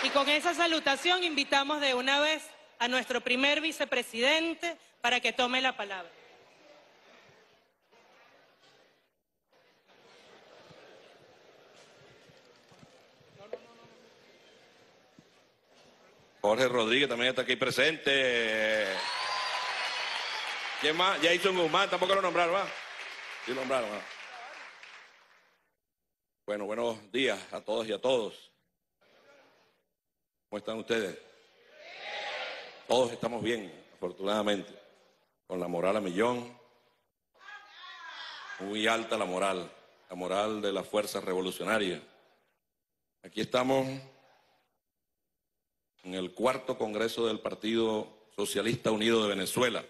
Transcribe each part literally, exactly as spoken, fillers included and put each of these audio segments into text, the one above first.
Y con esa salutación invitamos de una vez a nuestro primer vicepresidente para que tome la palabra. Jorge Rodríguez también está aquí presente. ¿Quién más? Jason Guzmán, tampoco lo nombraron, ¿va? Sí lo nombraron, ¿va? Bueno, buenos días a todos y a todos. ¿Cómo están ustedes? Todos estamos bien, afortunadamente, con la moral a millón, muy alta la moral, la moral de la fuerza revolucionaria. Aquí estamos en el cuarto Congreso del Partido Socialista Unido de Venezuela,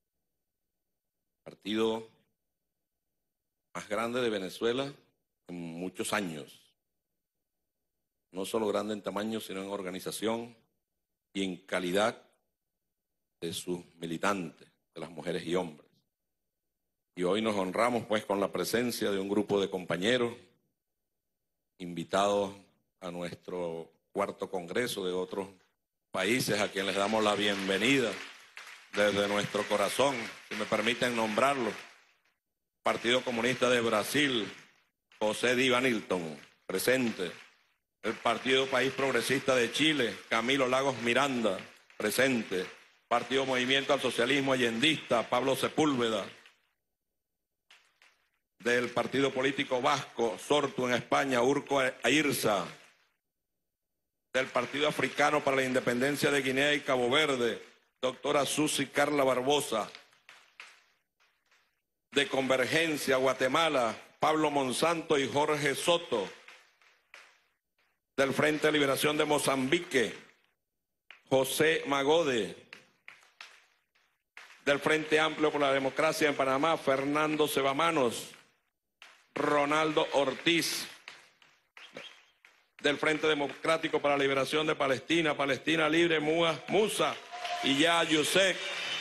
partido más grande de Venezuela en muchos años. No solo grande en tamaño, sino en organización y en calidad de sus militantes, de las mujeres y hombres. Y hoy nos honramos pues con la presencia de un grupo de compañeros invitados a nuestro cuarto congreso de otros países, a quienes les damos la bienvenida desde nuestro corazón, si me permiten nombrarlo. Partido Comunista de Brasil, José Diva Nilton, presente. El Partido País Progresista de Chile, Camilo Lagos Miranda, presente. Partido Movimiento al Socialismo Allendista, Pablo Sepúlveda. Del Partido Político Vasco, Sortu en España, Urco Airza. Del Partido Africano para la Independencia de Guinea y Cabo Verde, doctora Susi Carla Barbosa. De Convergencia, Guatemala, Pablo Monsanto y Jorge Soto. Del Frente de Liberación de Mozambique, José Magode. Del Frente Amplio por la Democracia en Panamá, Fernando Sebamanos, Ronaldo Ortiz. Del Frente Democrático para la Liberación de Palestina, Palestina Libre, Mua, Musa y Ya Yusek.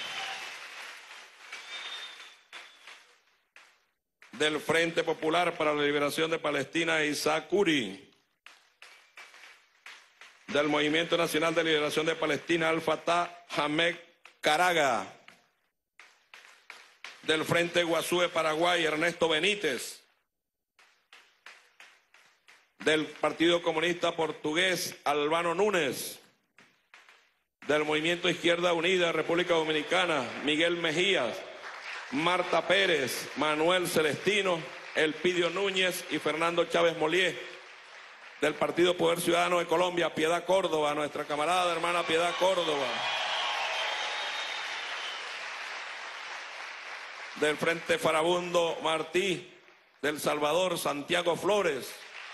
Del Frente Popular para la Liberación de Palestina, Isaac Curi. Del Movimiento Nacional de Liberación de Palestina, Al-Fatah Hamed Caraga. Del Frente Guazú de Paraguay, Ernesto Benítez. Del Partido Comunista Portugués, Albano Núñez. Del Movimiento Izquierda Unida, República Dominicana, Miguel Mejías, Marta Pérez, Manuel Celestino, Elpidio Núñez y Fernando Chávez Molié. Del Partido Poder Ciudadano de Colombia, Piedad Córdoba, nuestra camarada hermana Piedad Córdoba. Del Frente Farabundo Martí, del Salvador, Santiago Flores.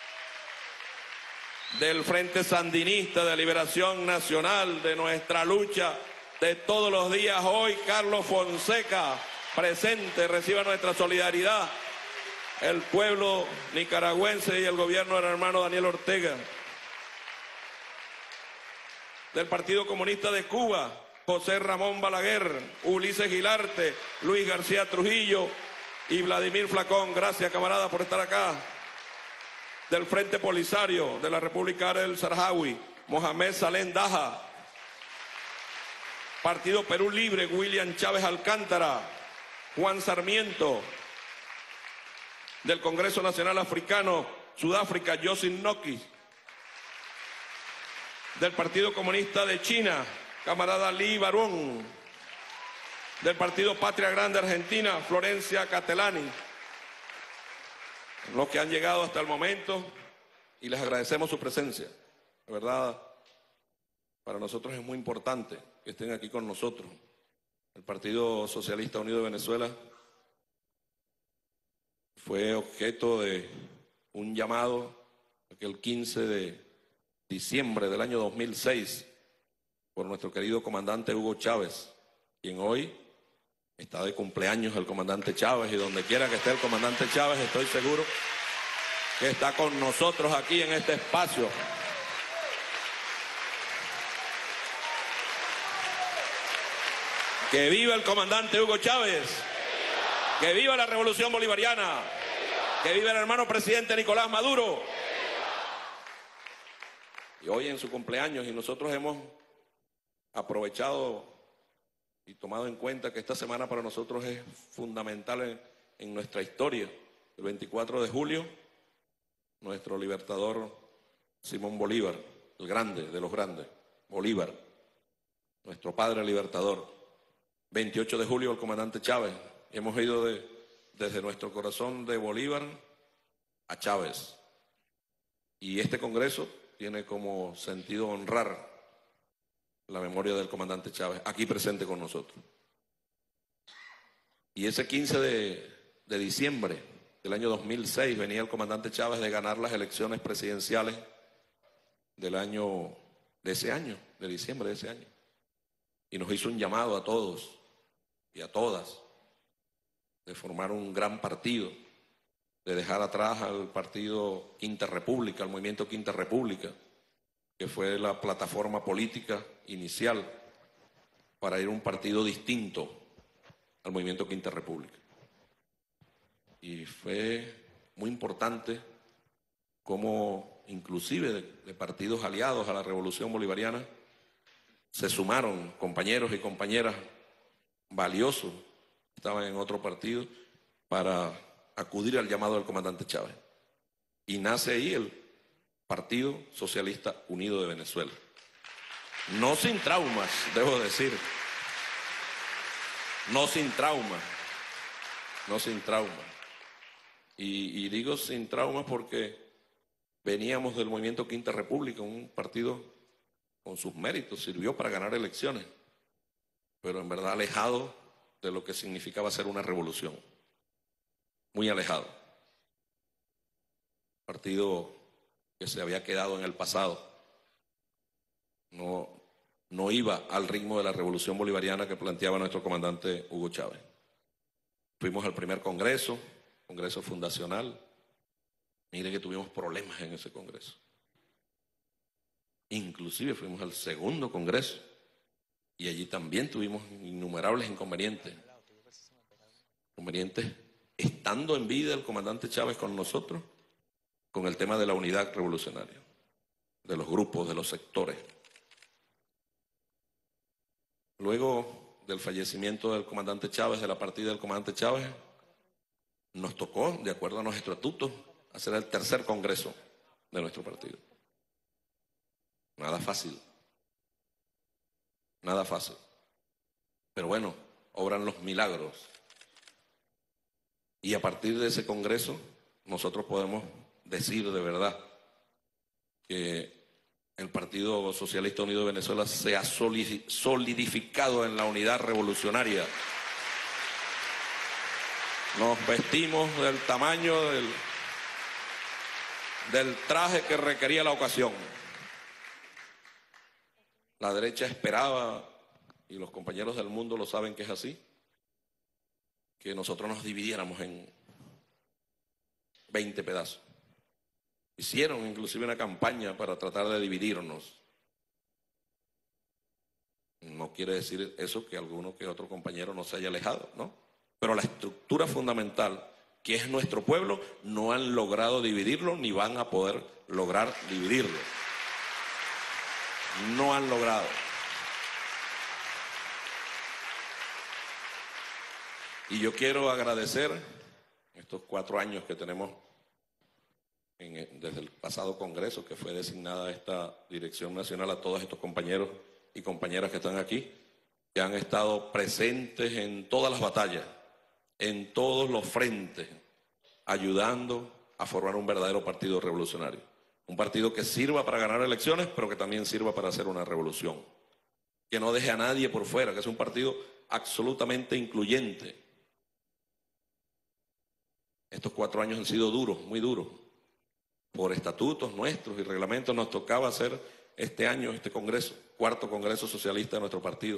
Del Frente Sandinista de Liberación Nacional, de nuestra lucha de todos los días, hoy Carlos Fonseca, presente, reciba nuestra solidaridad. El pueblo nicaragüense y el gobierno del hermano Daniel Ortega. Del Partido Comunista de Cuba, José Ramón Balaguer, Ulises Gilarte, Luis García Trujillo y Vladimir Flacón. Gracias, camarada, por estar acá. Del Frente Polisario de la República Árabe del Saharaui, Mohamed Salem Daja. Partido Perú Libre, William Chávez Alcántara, Juan Sarmiento. Del Congreso Nacional Africano, Sudáfrica, Yosin Noki. Del Partido Comunista de China, camarada Lee Barón. Del Partido Patria Grande Argentina, Florencia Catelani. Los que han llegado hasta el momento, y les agradecemos su presencia. De verdad, para nosotros es muy importante que estén aquí con nosotros. El Partido Socialista Unido de Venezuela fue objeto de un llamado aquel quince de diciembre del año dos mil seis por nuestro querido comandante Hugo Chávez, quien hoy está de cumpleaños el comandante Chávez, y donde quiera que esté el comandante Chávez, estoy seguro que está con nosotros aquí en este espacio. ¡Que viva el comandante Hugo Chávez! ¡Que viva la Revolución Bolivariana! ¡Que viva el hermano presidente Nicolás Maduro! y hoy en su cumpleaños, y nosotros hemos aprovechado y tomado en cuenta que esta semana para nosotros es fundamental en, en nuestra historia. El veinticuatro de julio, nuestro libertador Simón Bolívar, el grande de los grandes, Bolívar, nuestro padre libertador. veintiocho de julio, el comandante Chávez. Y hemos ido de, desde nuestro corazón de Bolívar a Chávez. Y este Congreso tiene como sentido honrar la memoria del comandante Chávez, aquí presente con nosotros. Y ese quince de, de diciembre del año dos mil seis venía el comandante Chávez de ganar las elecciones presidenciales del año, de ese año, de diciembre de ese año. Y nos hizo un llamado a todos y a todas de formar un gran partido, de dejar atrás al partido Quinta República, al movimiento Quinta República, que fue la plataforma política inicial para ir a un partido distinto al movimiento Quinta República. Y fue muy importante cómo inclusive de, de partidos aliados a la Revolución Bolivariana se sumaron compañeros y compañeras valiosos que estaban en otro partido para acudir al llamado del comandante Chávez. Y nace ahí el Partido Socialista Unido de Venezuela. No sin traumas, debo decir. No sin traumas. No sin traumas. Y, y digo sin traumas porque veníamos del movimiento Quinta República, un partido con sus méritos, sirvió para ganar elecciones, pero en verdad alejado de lo que significaba ser una revolución. Muy alejado. Partido que se había quedado en el pasado. No, no iba al ritmo de la revolución bolivariana que planteaba nuestro comandante Hugo Chávez. Fuimos al primer congreso, congreso fundacional. Mire que tuvimos problemas en ese congreso. Inclusive fuimos al segundo congreso y allí también tuvimos innumerables inconvenientes. Inconvenientes estando en vida el comandante Chávez con nosotros, con el tema de la unidad revolucionaria, de los grupos, de los sectores. Luego del fallecimiento del comandante Chávez, de la partida del comandante Chávez, nos tocó, de acuerdo a los estatutos, hacer el tercer congreso de nuestro partido. Nada fácil. Nada fácil. Pero bueno, obran los milagros. Y a partir de ese congreso, nosotros podemos decir de verdad que el Partido Socialista Unido de Venezuela se ha solidificado en la unidad revolucionaria. Nos vestimos del tamaño del, del traje que requería la ocasión. La derecha esperaba, y los compañeros del mundo lo saben que es así, que nosotros nos dividiéramos en veinte pedazos. Hicieron inclusive una campaña para tratar de dividirnos. No quiere decir eso que alguno que otro compañero no se haya alejado, ¿no? Pero la estructura fundamental, que es nuestro pueblo, no han logrado dividirlo ni van a poder lograr dividirlo. No han logrado. Y yo quiero agradecer estos cuatro años que tenemos en, desde el pasado Congreso, que fue designada esta Dirección Nacional, a todos estos compañeros y compañeras que están aquí, que han estado presentes en todas las batallas, en todos los frentes, ayudando a formar un verdadero partido revolucionario. Un partido que sirva para ganar elecciones, pero que también sirva para hacer una revolución. Que no deje a nadie por fuera, que es un partido absolutamente incluyente. Estos cuatro años han sido duros, muy duros. Por estatutos nuestros y reglamentos nos tocaba hacer este año, este congreso, cuarto congreso socialista de nuestro partido.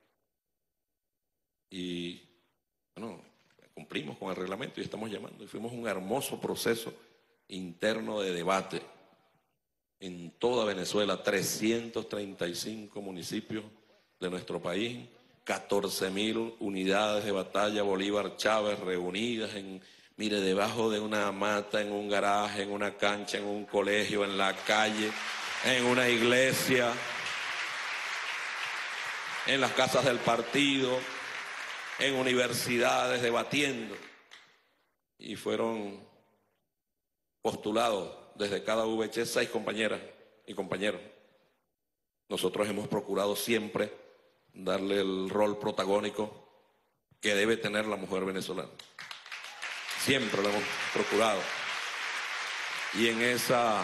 Y bueno, cumplimos con el reglamento y estamos llamando. Y fuimos un hermoso proceso interno de debate en toda Venezuela, trescientos treinta y cinco municipios de nuestro país, catorce mil unidades de batalla Bolívar Chávez reunidas en, mire, debajo de una mata, en un garaje, en una cancha, en un colegio, en la calle, en una iglesia, en las casas del partido, en universidades, debatiendo. Y fueron postulados desde cada U V H seis compañeras y compañeros. Nosotros hemos procurado siempre darle el rol protagónico que debe tener la mujer venezolana. Siempre lo hemos procurado. Y en esa,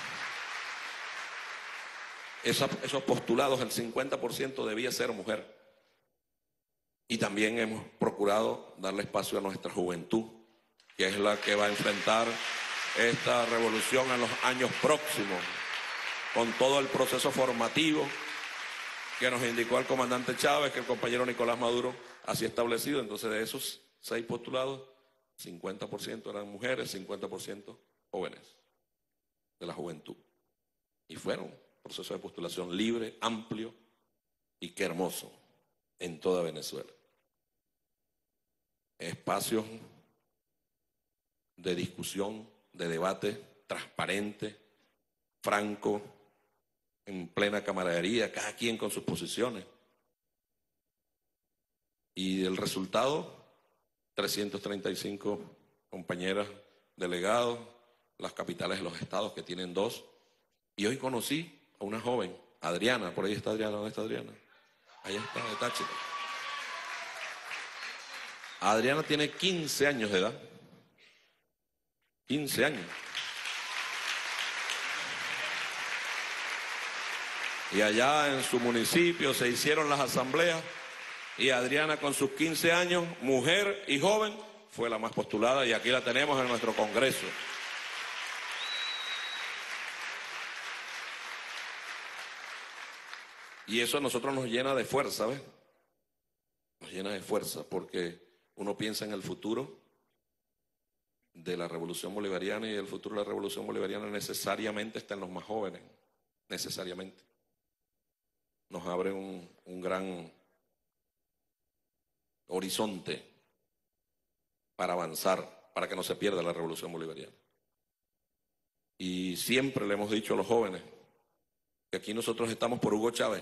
esa, esos postulados el cincuenta por ciento debía ser mujer. Y también hemos procurado darle espacio a nuestra juventud, que es la que va a enfrentar esta revolución en los años próximos, con todo el proceso formativo que nos indicó el comandante Chávez, que el compañero Nicolás Maduro así establecido. Entonces, de esos seis postulados, cincuenta por ciento eran mujeres, cincuenta por ciento jóvenes de la juventud. Y fueron proceso de postulación libre, amplio y qué hermoso en toda Venezuela. Espacios de discusión, de debate transparente, franco, en plena camaradería, cada quien con sus posiciones. Y el resultado, trescientos treinta y cinco compañeras delegados, las capitales de los estados que tienen dos. Y hoy conocí a una joven, Adriana, por ahí está Adriana, ¿dónde está Adriana? Allá está, de Táchira. Adriana tiene quince años de edad. quince años. Y allá en su municipio se hicieron las asambleas y Adriana con sus quince años, mujer y joven, fue la más postulada y aquí la tenemos en nuestro Congreso. Y eso a nosotros nos llena de fuerza, ¿ves? Nos llena de fuerza porque uno piensa en el futuro de la revolución bolivariana y el futuro de la revolución bolivariana necesariamente está en los más jóvenes, necesariamente. Nos abre un, un gran horizonte para avanzar, para que no se pierda la revolución bolivariana. Y siempre le hemos dicho a los jóvenes que aquí nosotros estamos por Hugo Chávez.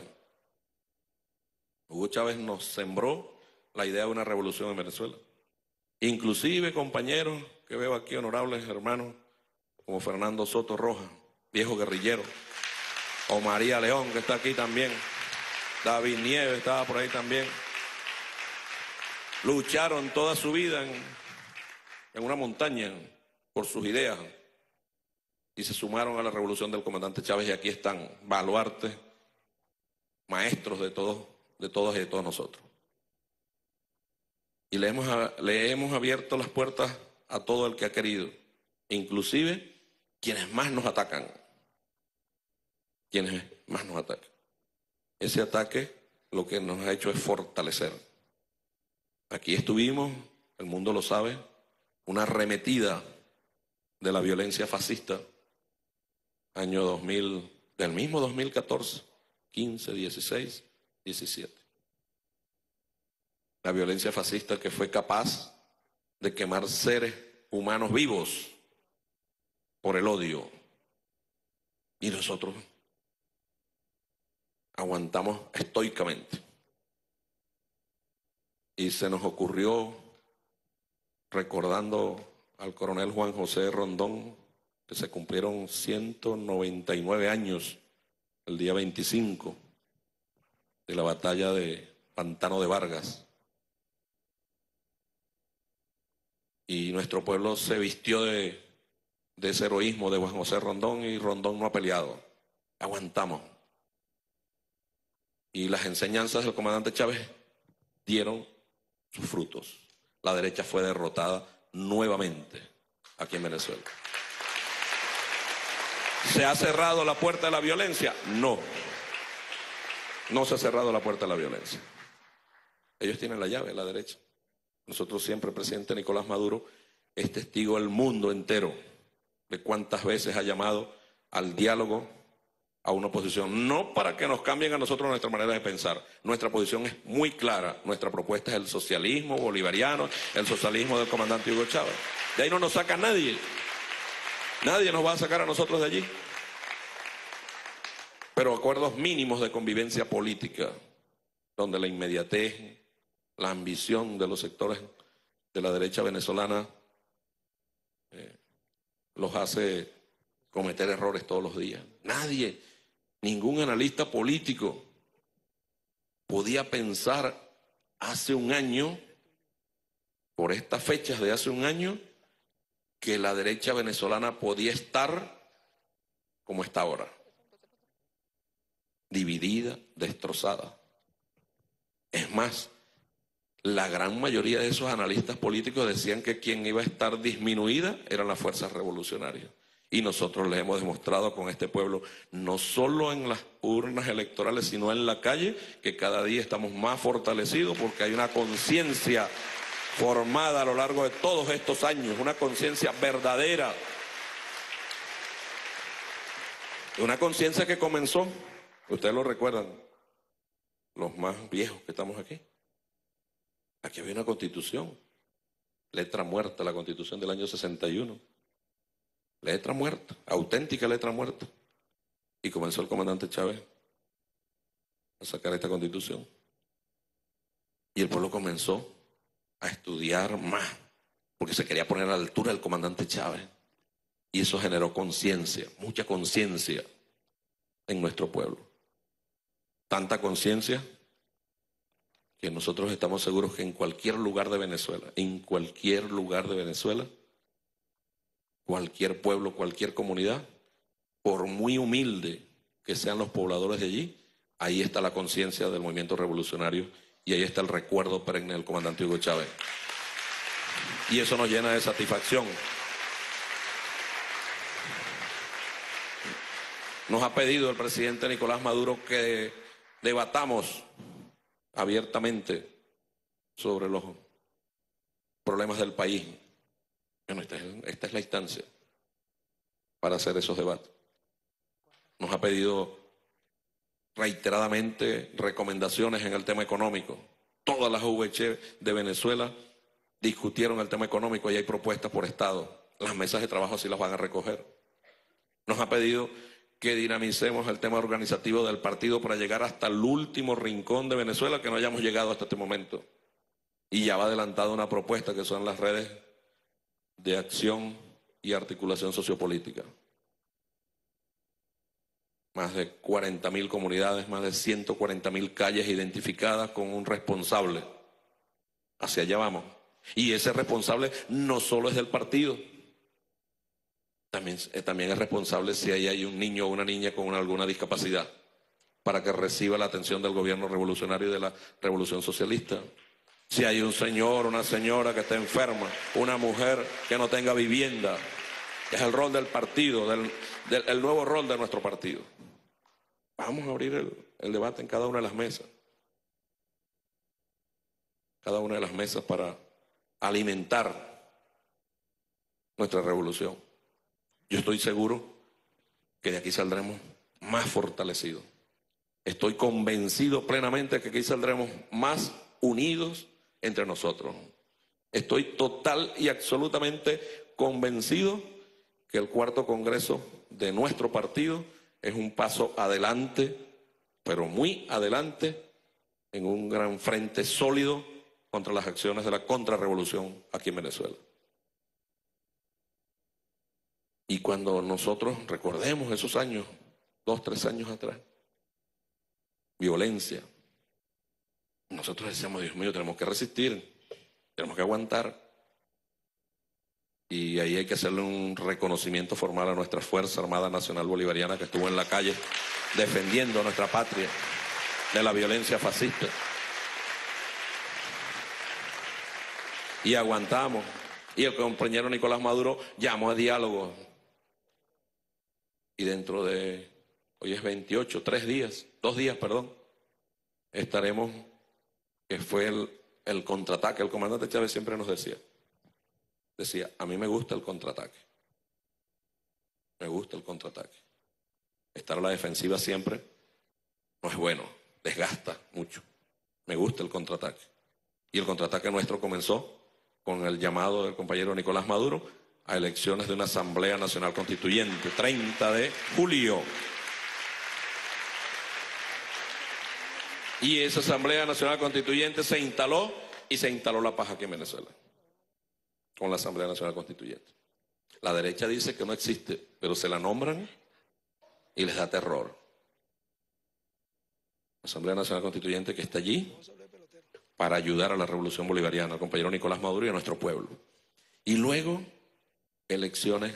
Hugo Chávez nos sembró la idea de una revolución en Venezuela. Inclusive compañeros que veo aquí, honorables hermanos, como Fernando Soto Rojas, viejo guerrillero, o María León, que está aquí también, David Nieves estaba por ahí también, lucharon toda su vida en, en una montaña por sus ideas y se sumaron a la revolución del comandante Chávez y aquí están, baluartes, maestros de todos, de todos y de todos nosotros. Y le hemos, le hemos abierto las puertas a todo el que ha querido, inclusive quienes más nos atacan, quienes más nos atacan. Ese ataque lo que nos ha hecho es fortalecer. Aquí estuvimos, el mundo lo sabe, una arremetida de la violencia fascista, año dos mil, del mismo dos mil catorce, quince, dieciséis, diecisiete. La violencia fascista que fue capaz de quemar seres humanos vivos por el odio. Y nosotros aguantamos estoicamente. Y se nos ocurrió, recordando al coronel Juan José Rondón, que se cumplieron ciento noventa y nueve años el día veinticinco de la batalla de Pantano de Vargas. Y nuestro pueblo se vistió de, de ese heroísmo de Juan José Rondón y Rondón no ha peleado. Aguantamos. Y las enseñanzas del comandante Chávez dieron sus frutos. La derecha fue derrotada nuevamente aquí en Venezuela. ¿Se ha cerrado la puerta de la violencia? No. No se ha cerrado la puerta de la violencia. Ellos tienen la llave, la derecha. Nosotros siempre, el presidente Nicolás Maduro es testigo del mundo entero de cuántas veces ha llamado al diálogo a una oposición, no para que nos cambien a nosotros nuestra manera de pensar. Nuestra posición es muy clara, nuestra propuesta es el socialismo bolivariano, el socialismo del comandante Hugo Chávez. De ahí no nos saca nadie, nadie nos va a sacar a nosotros de allí. pero acuerdos mínimos de convivencia política, donde la inmediatez, la ambición de los sectores de la derecha venezolana eh, los hace cometer errores todos los días. Nadie, ningún analista político podía pensar hace un año, por estas fechas de hace un año, que la derecha venezolana podía estar como está ahora, dividida, destrozada. Es más, la gran mayoría de esos analistas políticos decían que quien iba a estar disminuida eran las fuerzas revolucionarias. Y nosotros les hemos demostrado con este pueblo, no solo en las urnas electorales, sino en la calle, que cada día estamos más fortalecidos porque hay una conciencia formada a lo largo de todos estos años, una conciencia verdadera. Una conciencia que comenzó, ustedes lo recuerdan, los más viejos que estamos aquí. Aquí había una constitución, letra muerta, la constitución del año sesenta y uno. Letra muerta, auténtica letra muerta. Y comenzó el comandante Chávez a sacar esta constitución. Y el pueblo comenzó a estudiar más, porque se quería poner a la altura del comandante Chávez. Y eso generó conciencia, mucha conciencia en nuestro pueblo. Tanta conciencia que nosotros estamos seguros que en cualquier lugar de Venezuela, en cualquier lugar de Venezuela, cualquier pueblo, cualquier comunidad, por muy humilde que sean los pobladores de allí, ahí está la conciencia del movimiento revolucionario y ahí está el recuerdo perenne del comandante Hugo Chávez. Y eso nos llena de satisfacción. Nos ha pedido el presidente Nicolás Maduro que debatamos abiertamente sobre los problemas del país. Bueno, esta es, esta es la instancia para hacer esos debates. Nos ha pedido reiteradamente recomendaciones en el tema económico. Todas las U V C de Venezuela discutieron el tema económico y hay propuestas por Estado. Las mesas de trabajo sí las van a recoger. Nos ha pedido que dinamicemos el tema organizativo del partido para llegar hasta el último rincón de Venezuela que no hayamos llegado hasta este momento. Y ya va adelantada una propuesta que son las redes de acción y articulación sociopolítica. Más de cuarenta mil comunidades, más de ciento cuarenta mil calles identificadas con un responsable. Hacia allá vamos. Y ese responsable no solo es del partido, también, eh, también es responsable si ahí hay un niño o una niña con una, alguna discapacidad, para que reciba la atención del gobierno revolucionario y de la revolución socialista. Si hay un señor o una señora que está enferma, una mujer que no tenga vivienda, es el rol del partido, del, del el nuevo rol de nuestro partido. Vamos a abrir el, el debate en cada una de las mesas. Cada una de las mesas para alimentar nuestra revolución. Yo estoy seguro que de aquí saldremos más fortalecidos. Estoy convencido plenamente que aquí saldremos más unidos entre nosotros. Estoy total y absolutamente convencido que el cuarto congreso de nuestro partido es un paso adelante, pero muy adelante, en un gran frente sólido contra las acciones de la contrarrevolución aquí en Venezuela. Y cuando nosotros recordemos esos años, dos, tres años atrás, violencia, nosotros decíamos, Dios mío, tenemos que resistir, tenemos que aguantar. Y ahí hay que hacerle un reconocimiento formal a nuestra Fuerza Armada Nacional Bolivariana que estuvo en la calle defendiendo a nuestra patria de la violencia fascista. Y aguantamos. Y el compañero Nicolás Maduro llamó a diálogo. Y dentro de, hoy es veintiocho, tres días, dos días, perdón, estaremos, que fue el, el contraataque. El comandante Chávez siempre nos decía, decía, a mí me gusta el contraataque. Me gusta el contraataque. Estar a la defensiva siempre no es bueno, desgasta mucho. Me gusta el contraataque. Y el contraataque nuestro comenzó con el llamado del compañero Nicolás Maduro a elecciones de una Asamblea Nacional Constituyente, treinta de julio. Y esa Asamblea Nacional Constituyente se instaló y se instaló la paz aquí en Venezuela, con la Asamblea Nacional Constituyente. La derecha dice que no existe, pero se la nombran y les da terror. La Asamblea Nacional Constituyente que está allí para ayudar a la revolución bolivariana, al compañero Nicolás Maduro y a nuestro pueblo. Y luego, elecciones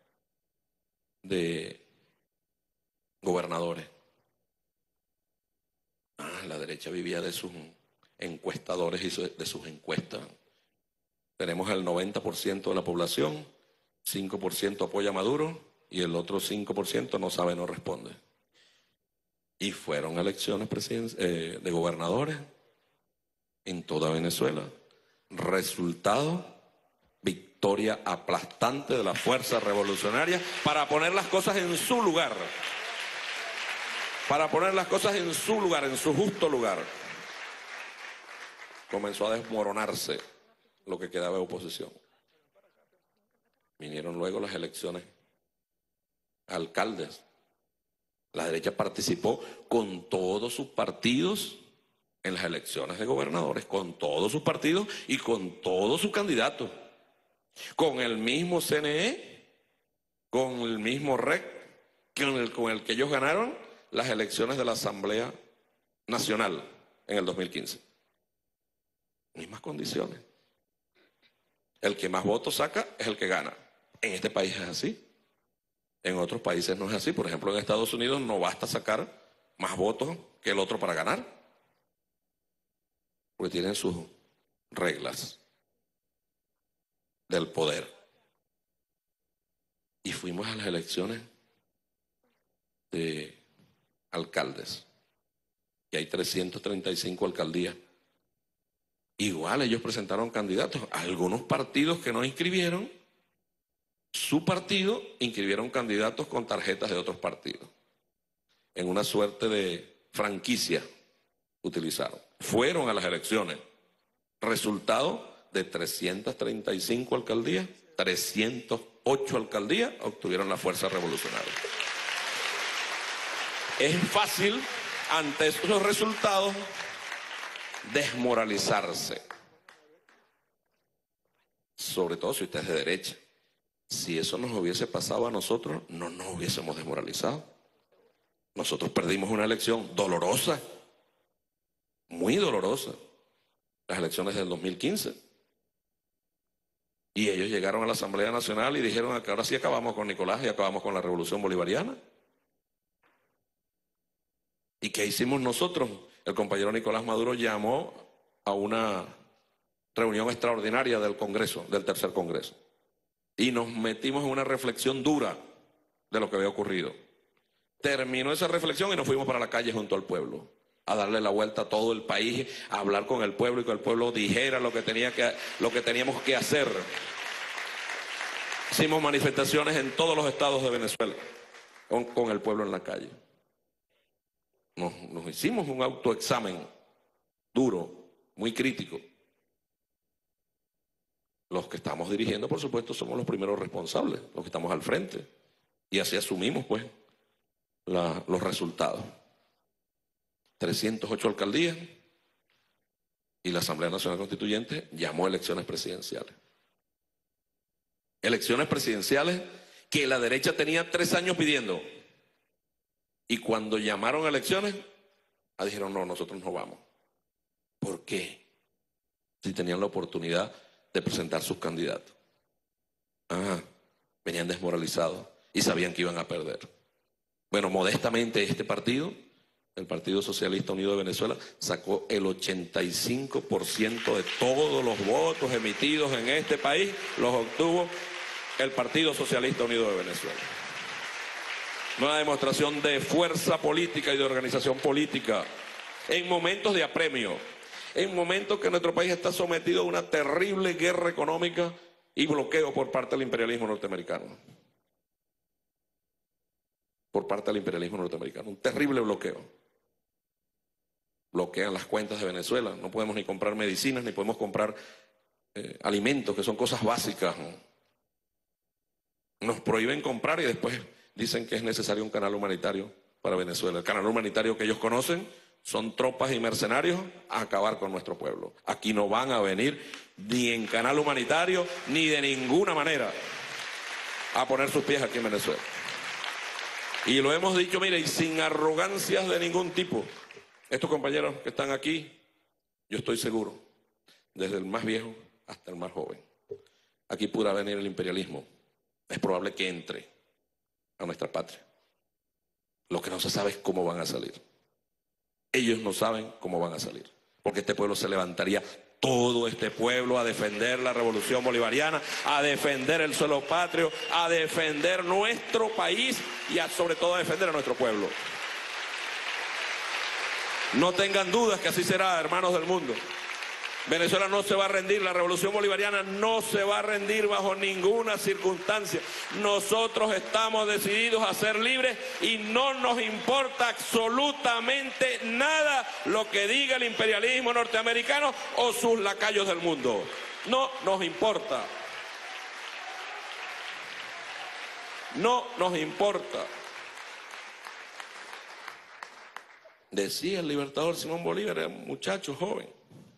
de gobernadores. Ah, la derecha vivía de sus encuestadores y de sus encuestas. Tenemos el noventa por ciento de la población, cinco por ciento apoya a Maduro y el otro cinco por ciento no sabe, no responde. Y fueron elecciones eh, de gobernadores en toda Venezuela. Resultado, victoria aplastante de la fuerza revolucionaria para poner las cosas en su lugar. Para poner las cosas en su lugar, en su justo lugar. Comenzó a desmoronarse lo que quedaba de oposición. Vinieron luego las elecciones a alcaldes. La derecha participó con todos sus partidos en las elecciones de gobernadores, con todos sus partidos y con todos sus candidatos. Con el mismo C N E, con el mismo R E C, con el, con el que ellos ganaron las elecciones de la Asamblea Nacional en el dos mil quince. Mismas condiciones. El que más votos saca es el que gana. En este país es así. En otros países no es así. Por ejemplo, en Estados Unidos no basta sacar más votos que el otro para ganar, porque tienen sus reglas del poder. Y fuimos a las elecciones de alcaldes, y hay trescientas treinta y cinco alcaldías. Igual ellos presentaron candidatos. Algunos partidos que no inscribieron, su partido inscribieron candidatos con tarjetas de otros partidos. En una suerte de franquicia utilizaron. Fueron a las elecciones. Resultado de trescientas treinta y cinco alcaldías, trescientas ocho alcaldías obtuvieron la fuerza revolucionaria. Es fácil, ante esos resultados, desmoralizarse. Sobre todo si usted es de derecha. Si eso nos hubiese pasado a nosotros, no nos hubiésemos desmoralizado. Nosotros perdimos una elección dolorosa, muy dolorosa, las elecciones del dos mil quince. Y ellos llegaron a la Asamblea Nacional y dijeron que ahora sí acabamos con Nicolás y acabamos con la revolución bolivariana. ¿Y qué hicimos nosotros? El compañero Nicolás Maduro llamó a una reunión extraordinaria del Congreso, del tercer Congreso. Y nos metimos en una reflexión dura de lo que había ocurrido. Terminó esa reflexión y nos fuimos para la calle junto al pueblo, a darle la vuelta a todo el país, a hablar con el pueblo y que el pueblo dijera lo que, tenía que, lo que teníamos que hacer. Hicimos manifestaciones en todos los estados de Venezuela, con, con el pueblo en la calle. Nos, nos hicimos un autoexamen duro, muy crítico. Los que estamos dirigiendo, por supuesto, somos los primeros responsables, los que estamos al frente. Y así asumimos, pues, la, los resultados. trescientas ocho alcaldías y la Asamblea Nacional Constituyente llamó a elecciones presidenciales. Elecciones presidenciales que la derecha tenía tres años pidiendo. Y cuando llamaron a elecciones, dijeron, no, nosotros no vamos. ¿Por qué? Si tenían la oportunidad de presentar sus candidatos. Ah, venían desmoralizados y sabían que iban a perder. Bueno, modestamente este partido, el Partido Socialista Unido de Venezuela, sacó el ochenta y cinco por ciento de todos los votos emitidos en este país, los obtuvo el Partido Socialista Unido de Venezuela. Una demostración de fuerza política y de organización política en momentos de apremio, en momentos que nuestro país está sometido a una terrible guerra económica y bloqueo por parte del imperialismo norteamericano. Por parte del imperialismo norteamericano, un terrible bloqueo. Bloquean las cuentas de Venezuela, no podemos ni comprar medicinas, ni podemos comprar eh, alimentos, que son cosas básicas, ¿no? Nos prohíben comprar y después dicen que es necesario un canal humanitario para Venezuela. El canal humanitario que ellos conocen son tropas y mercenarios a acabar con nuestro pueblo. Aquí no van a venir ni en canal humanitario, ni de ninguna manera a poner sus pies aquí en Venezuela. Y lo hemos dicho, mire, y sin arrogancias de ningún tipo. Estos compañeros que están aquí, yo estoy seguro, desde el más viejo hasta el más joven, aquí podrá venir el imperialismo. Es probable que entre a nuestra patria. Lo que no se sabe es cómo van a salir. Ellos no saben cómo van a salir, porque este pueblo se levantaría, todo este pueblo, a defender la revolución bolivariana, a defender el suelo patrio, a defender nuestro país y a, sobre todo a defender a nuestro pueblo. No tengan dudas que así será, hermanos del mundo. Venezuela no se va a rendir, la revolución bolivariana no se va a rendir bajo ninguna circunstancia. Nosotros estamos decididos a ser libres y no nos importa absolutamente nada lo que diga el imperialismo norteamericano o sus lacayos del mundo. No nos importa. No nos importa. Decía el libertador Simón Bolívar, era un muchacho joven.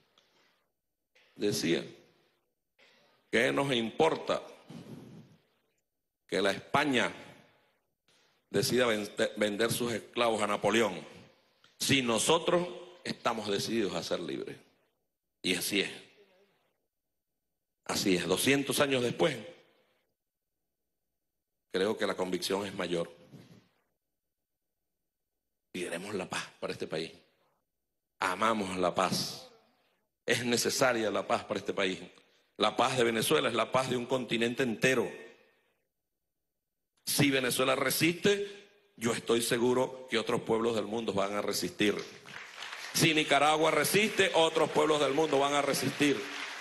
Decía, ¿qué nos importa que la España decida vender sus esclavos a Napoleón si nosotros estamos decididos a ser libres? Y así es. Así es. doscientos años después, creo que la convicción es mayor. Queremos la paz para este país. Amamos la paz. Es necesaria la paz para este país. La paz de Venezuela es la paz de un continente entero. Si Venezuela resiste, yo estoy seguro que otros pueblos del mundo van a resistir. Si Nicaragua resiste, otros pueblos del mundo van a resistir.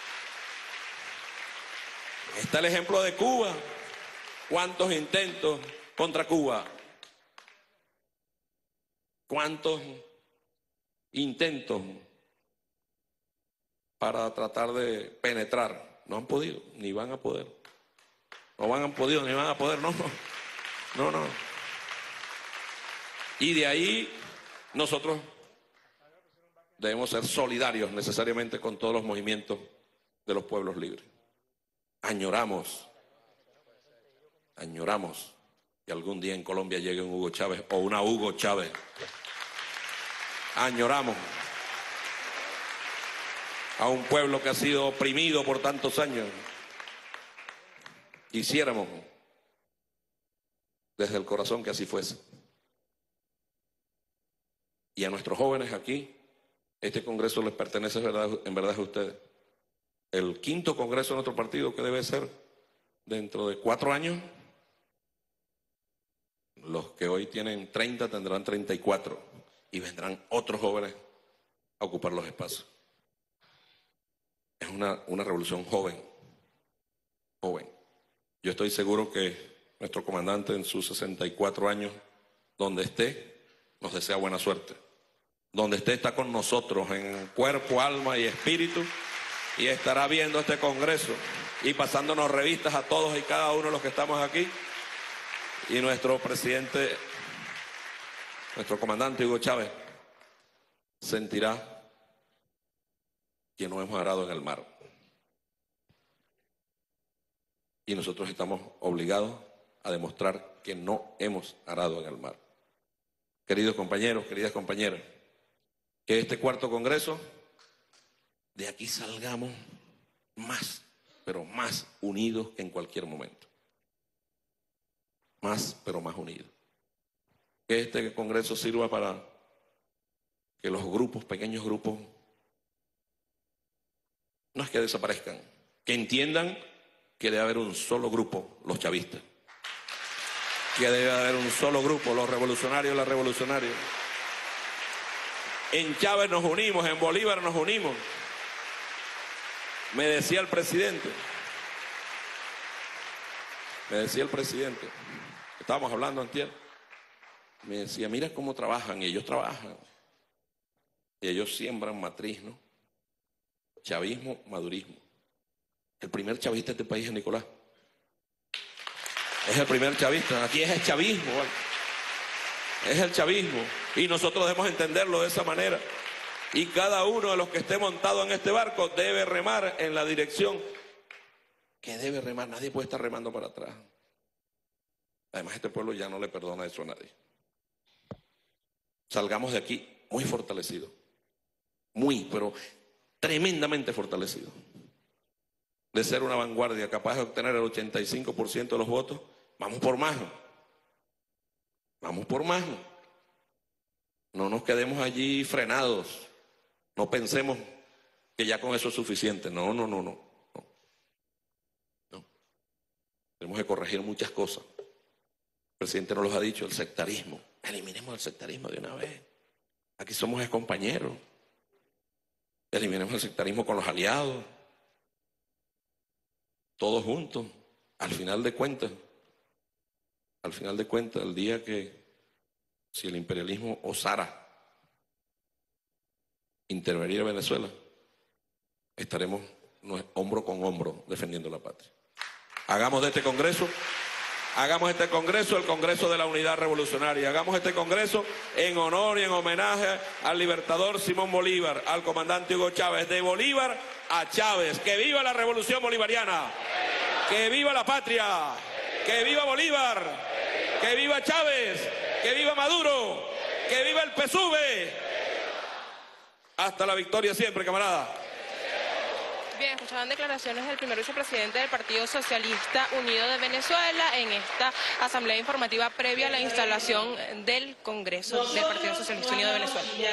Está el ejemplo de Cuba. ¿Cuántos intentos contra Cuba? ¿Cuántos intentos para tratar de penetrar? No han podido, ni van a poder. No han podido, ni van a poder, no, no, no. Y de ahí nosotros debemos ser solidarios necesariamente con todos los movimientos de los pueblos libres. Añoramos, añoramos que algún día en Colombia llegue un Hugo Chávez o una Hugo Chávez. Añoramos a un pueblo que ha sido oprimido por tantos años. Quisiéramos desde el corazón que así fuese. Y a nuestros jóvenes aquí, este congreso les pertenece en verdad, en verdad a ustedes. El quinto congreso de nuestro partido, que debe ser dentro de cuatro años, los que hoy tienen treinta tendrán treinta y cuatro y vendrán otros jóvenes a ocupar los espacios. Es una, una revolución joven, joven. Yo estoy seguro que nuestro comandante en sus sesenta y cuatro años, donde esté, nos desea buena suerte. Donde esté está con nosotros en cuerpo, alma y espíritu, y estará viendo este congreso y pasándonos revistas a todos y cada uno de los que estamos aquí. Y nuestro presidente, nuestro comandante Hugo Chávez, sentirá que nos hemos arado en el mar. Y nosotros estamos obligados a demostrar que no hemos arado en el mar. Queridos compañeros, queridas compañeras, que este cuarto congreso, de aquí salgamos más, pero más unidos que en cualquier momento. Más, pero más unidos. Que este congreso sirva para que los grupos, pequeños grupos, no es que desaparezcan, que entiendan que debe haber un solo grupo, los chavistas. Que debe haber un solo grupo, los revolucionarios, las revolucionarias. En Chávez nos unimos, en Bolívar nos unimos. Me decía el presidente, me decía el presidente, estábamos hablando antier, me decía, mira cómo trabajan, y ellos trabajan, y ellos siembran matriz, ¿no? Chavismo, madurismo. El primer chavista de este país es Nicolás. Es el primer chavista, aquí es el chavismo, ¿vale? Es el chavismo. Y nosotros debemos entenderlo de esa manera. Y cada uno de los que esté montado en este barco debe remar en la dirección que debe remar. Nadie puede estar remando para atrás. Además, este pueblo ya no le perdona eso a nadie. Salgamos de aquí muy fortalecidos. Muy, pero tremendamente fortalecidos. De ser una vanguardia capaz de obtener el ochenta y cinco por ciento de los votos, vamos por más. Vamos por más. No nos quedemos allí frenados. No pensemos que ya con eso es suficiente. No, no, no, no. No. no. Tenemos que corregir muchas cosas. El presidente nos los ha dicho, el sectarismo. Eliminemos el sectarismo de una vez. Aquí somos compañeros. Eliminemos el sectarismo con los aliados. Todos juntos. Al final de cuentas, al final de cuentas, el día que si el imperialismo osara intervenir en Venezuela, estaremos hombro con hombro defendiendo la patria. Hagamos de este Congreso, hagamos este Congreso el Congreso de la Unidad Revolucionaria. Hagamos este Congreso en honor y en homenaje al libertador Simón Bolívar, al comandante Hugo Chávez, de Bolívar a Chávez. ¡Que viva la revolución bolivariana! ¡Que viva la patria! ¡Que viva Bolívar! ¡Que viva Chávez! ¡Que viva Maduro! ¡Que viva el P S U V! Hasta la victoria siempre, camarada. Bien, escuchaban declaraciones del primer vicepresidente del Partido Socialista Unido de Venezuela en esta asamblea informativa previa a la instalación del Congreso del Partido Socialista Unido de Venezuela.